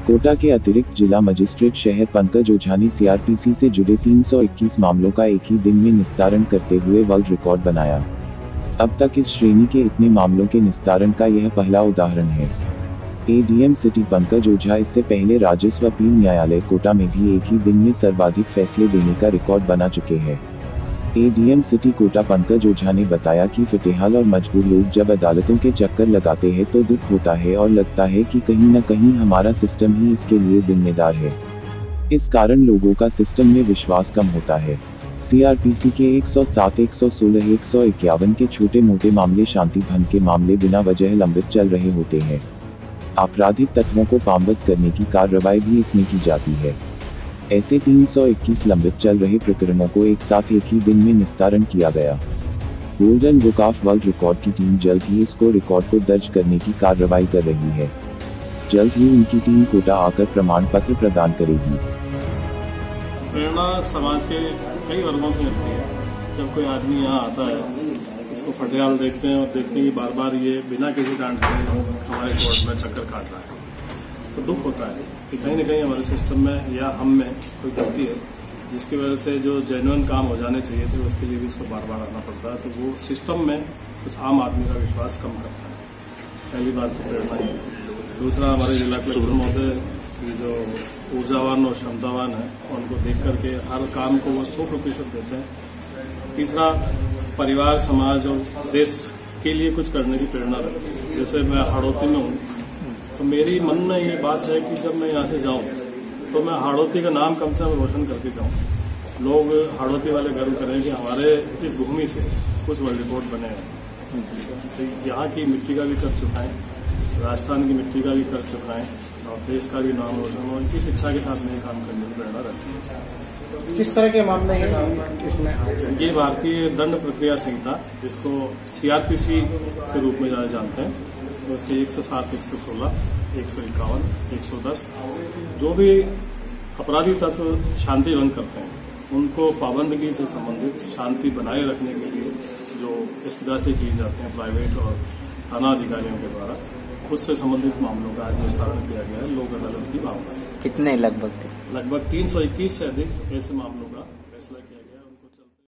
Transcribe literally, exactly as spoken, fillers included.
कोटा के अतिरिक्त जिला मजिस्ट्रेट शहर पंकज ओझा ने सीआरपीसी से जुड़े तीन सौ इक्कीस मामलों का एक ही दिन में निस्तारण करते हुए वर्ल्ड रिकॉर्ड बनाया। अब तक इस श्रेणी के इतने मामलों के निस्तारण का यह पहला उदाहरण है। एडीएम सिटी पंकज ओझा इससे पहले राजस्व अपील न्यायालय कोटा में भी एक ही दिन में सर्वाधिक फैसले देने का रिकॉर्ड बना चुके हैं। एडीएम सिटी कोटा पंकज ओझा ने बताया कि फिलहाल और मजबूर लोग जब अदालतों के चक्कर लगाते हैं तो दुख होता है और लगता है कि कहीं न कहीं हमारा सिस्टम ही इसके लिए जिम्मेदार है। इस कारण लोगों का सिस्टम में विश्वास कम होता है। सीआरपीसी के एक सौ सात, एक सौ सोलह, एक सौ इक्यावन के छोटे मोटे मामले शांति भंग के मामले बिना वजह लंबित चल रहे होते हैं। आपराधिक तत्वों को पामबंद करने की कार्रवाई भी इसमें की जाती है। ऐसे तीन सौ इक्कीस लंबित चल रहे प्रकरणों को एक साथ एक ही दिन में निस्तारण किया गया। Golden book of world record की टीम जल्द ही इसको रिकॉर्ड को दर्ज करने की कार्रवाई कर रही है। जल्द ही उनकी टीम कोटा आकर प्रमाण पत्र प्रदान करेगी। प्रेरणा समाज के कई वर्गों से मिलती है। जब कोई आदमी यहाँ आता है, इसको फटेहाल देखते हैं और देखते हैं कि बार बार ये बिना किसी डांट के हमारे कोर्ट में चक्कर काट रहा है, तो दुख होता है कि कहीं न कहीं हमारे सिस्टम में या हम में कोई गलती है, जिसकी वजह से जो जेन्युइन काम हो जाने चाहिए थे उसके लिए भी उसको बार बार आना पड़ता है। तो वो सिस्टम में कुछ आम आदमी का विश्वास कम करता है। पहली बात तो प्रेरणा ही है। दूसरा, हमारे जिला कलेक्टर महोदय की जो ऊर्जावान और क्षमतावान है, उनको देख करके हर काम को वो सौ प्रतिशत देते हैं। तीसरा, परिवार, समाज और देश के लिए कुछ करने की प्रेरणा रखती है। जैसे मैं हाड़ौती में हूँ, तो मेरी मन में ये बात है कि जब मैं यहाँ से जाऊँ तो मैं हाड़ौती का नाम कम से कम रोशन करके जाऊँ। लोग हाड़ौती वाले गर्व करें कि हमारे इस भूमि से कुछ वर्ल्ड रिकॉर्ड बने हैं। तो यहाँ की मिट्टी का भी कर चुकाएं, राजस्थान की मिट्टी का भी कर चुकाएं और देश का भी नाम रोशन हो। इनकी शिक्षा के साथ में काम करने की प्रेरणा रखती है। किस तरह के मामले हैं इसमें? ये भारतीय दंड प्रक्रिया संहिता, जिसको सीआरपीसी के रूप में ज़्यादा जानते हैं, तो उसके एक सौ सात, एक सौ सोलह, एक सौ इक्यावन, एक सौ दस जो भी अपराधी तत्व शांति भंग करते हैं, उनको पाबंदगी से संबंधित शांति बनाए रखने के लिए जो इस तरह से किए जाते हैं प्राइवेट और थाना अधिकारियों के द्वारा, उससे संबंधित मामलों का आज निस्तारण किया गया है लोक अदालत की भावना से। कितने लगभग? लगभग तीन सौ इक्कीस से अधिक ऐसे मामलों का